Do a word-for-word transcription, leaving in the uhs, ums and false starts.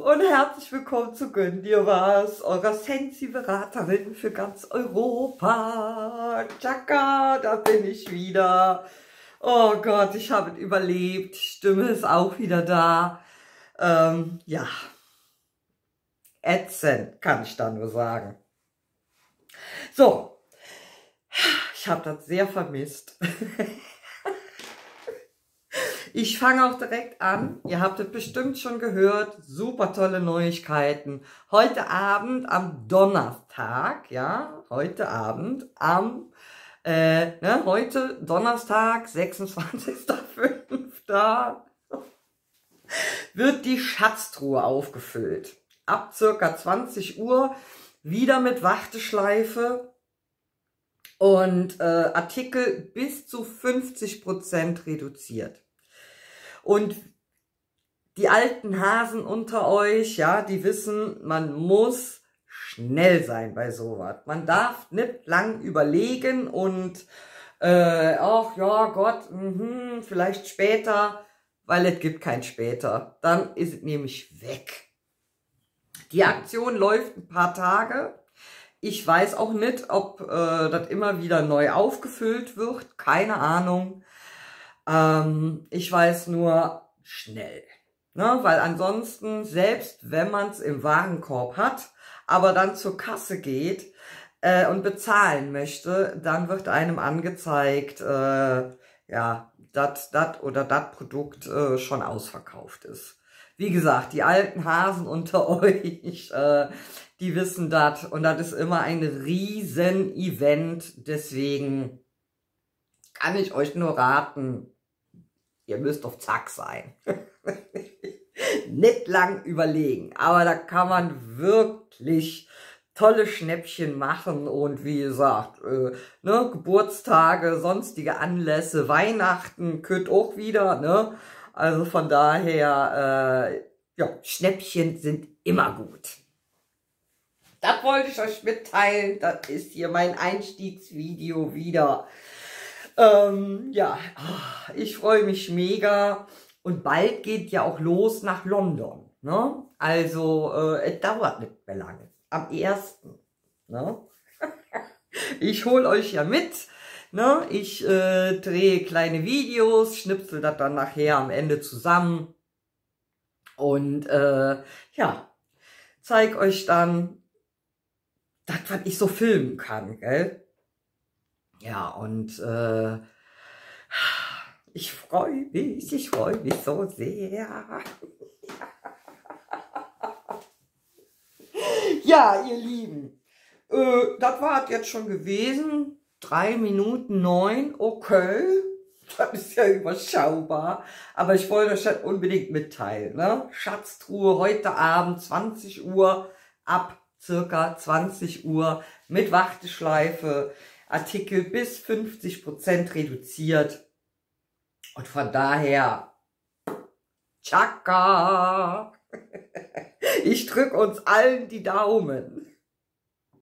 und herzlich willkommen zu Gönn dir was, eurer Sensi-Beraterin für ganz Europa. Tschakka, da bin ich wieder. Oh Gott, ich habe es überlebt, Stimme ist auch wieder da. Ähm, ja, ätzend, kann ich da nur sagen. So, ich habe das sehr vermisst. Ich fange auch direkt an. Ihr habt es bestimmt schon gehört. Super tolle Neuigkeiten. Heute Abend am Donnerstag, ja, heute Abend am, äh, ne, heute Donnerstag, sechsundzwanzigster fünfter wird die Schatztruhe aufgefüllt. Ab circa zwanzig Uhr wieder mit Warteschleife und äh, Artikel bis zu fünfzig Prozent reduziert. Und die alten Hasen unter euch, ja, die wissen, man muss schnell sein bei sowas. Man darf nicht lang überlegen und, äh, ach ja Gott, mh, vielleicht später, weil es gibt kein später. Dann ist es nämlich weg. Die Aktion läuft ein paar Tage. Ich weiß auch nicht, ob äh, das immer wieder neu aufgefüllt wird. Keine Ahnung. Ähm, ich weiß nur schnell, ne? Weil ansonsten, selbst wenn man es im Warenkorb hat, aber dann zur Kasse geht äh, und bezahlen möchte, dann wird einem angezeigt, äh, ja, dass das oder das Produkt äh, schon ausverkauft ist. Wie gesagt, die alten Hasen unter euch, äh, die wissen das und das ist immer ein riesen Event, deswegen kann ich euch nur raten, ihr müsst auf Zack sein. Nicht lang überlegen, aber da kann man wirklich tolle Schnäppchen machen und wie gesagt, äh, ne, Geburtstage, sonstige Anlässe, Weihnachten könnt auch wieder, ne? Also von daher, äh, ja, Schnäppchen sind immer gut. Das wollte ich euch mitteilen, das ist hier mein Einstiegsvideo wieder. Ähm, ja, ich freue mich mega und bald geht ja auch los nach London, ne? Also, äh, es dauert nicht mehr lange, am ersten, ne? Ich hole euch ja mit, ne? Ich äh, drehe kleine Videos, schnipsel das dann nachher am Ende zusammen und äh, ja, zeig euch dann das, was ich so filmen kann, gell? Ja, und äh, ich freue mich, ich freue mich so sehr. Ja, ihr Lieben, äh, das war jetzt schon gewesen. Drei Minuten neun, okay. Das ist ja überschaubar. Aber ich wollte euch das unbedingt mitteilen, ne? Schatztruhe heute Abend, zwanzig Uhr, ab circa zwanzig Uhr mit Warteschleife. Artikel bis fünfzig Prozent reduziert. Und von daher, tschakka! Ich drücke uns allen die Daumen.